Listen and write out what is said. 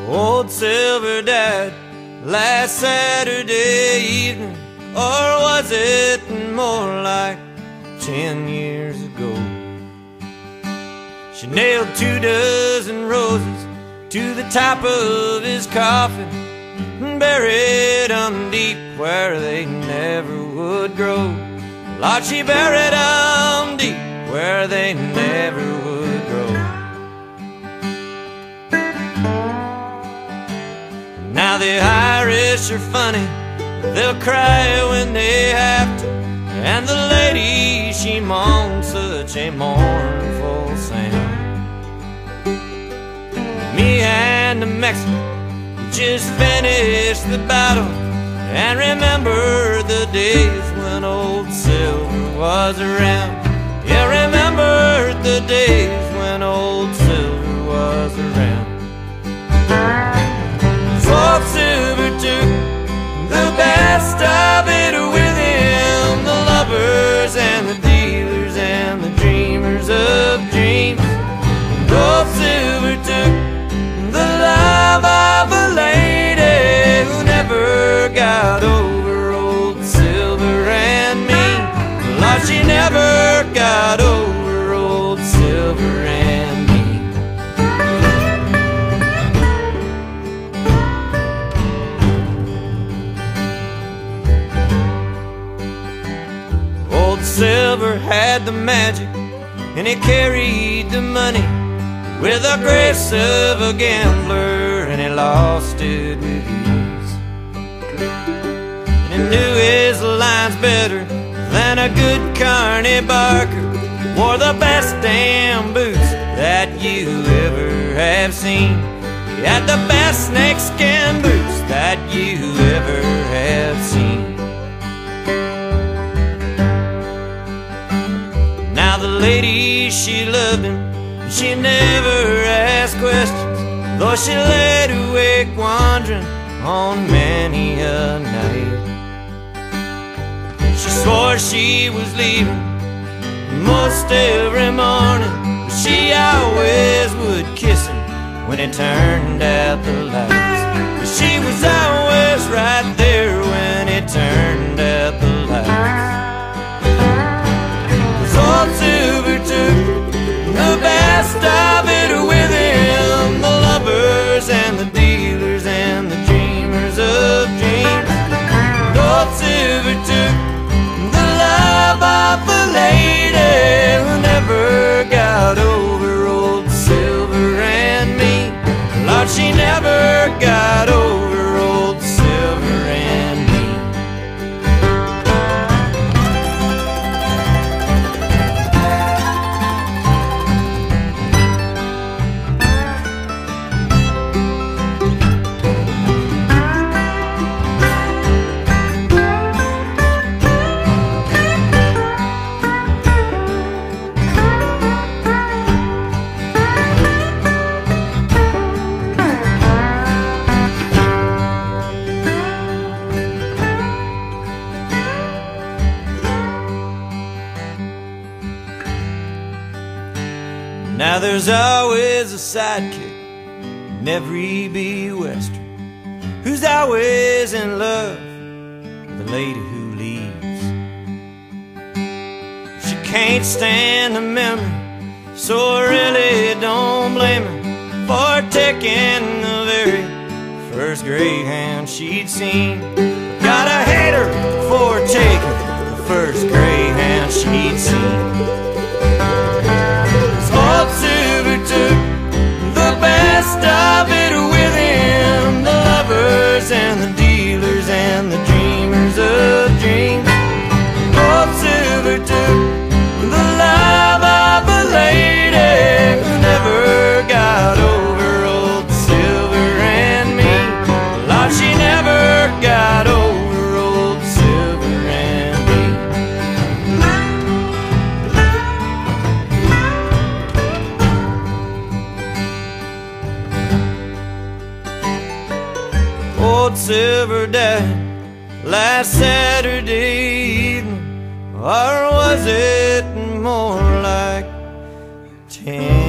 Old Silver died last Saturday evening, or was it more like 10 years ago? She nailed 24 roses to the top of his coffin and buried them deep where they never would grow. Lord, she buried them deep where they never would grow. Now the Irish are funny, they'll cry when they have to, and the lady, she moans such a mournful sound. Me and the Mexican just finished the battle and remember the days when Old Silver was around. Yeah, remember the days when Old Silver was around. Old Silver took the best of it with him, the lovers and the dealers and the dreamers of dreams. Old Silver took the love of a lady who never got over Old Silver and me. Lord, she never got over Old Silver and me. Old Silver had the magic and he carried the money with the grace of a gambler, and he lost it with ease. And he knew his lines better than a good Carney Barker, wore the best damn boots that you ever have seen. He had the best snakeskin boots that you ever have seen. Now the lady, she loved him, she never asked questions, though she laid awake wandering on many a night. She swore she was leaving most every morning, but she always would kiss him when he turned out the lights. But she was always right there when he turned out the lights. 'Cause Old Silver took the best of it with him, the lovers and the dealers and the dreamers of dreams. Old Silver took the love of a lady who never got over Old Silver and me. Lord, she never got over Old Silver and me. Now there's always a sidekick in every B Western who's always in love with the lady who leaves. She can't stand the memory, so I really don't blame her for taking the very first Greyhound she'd seen. Gotta hate her for taking the first Greyhound she'd seen. Old Silver took the best of it with him, the lovers and the dealers and the dreamers of dreams. Old Silver took the love of a lady who never got over Old Silver and me. Lord, she never got over Old Silver and me. Old Silver died last Saturday evening, or was it more like 10?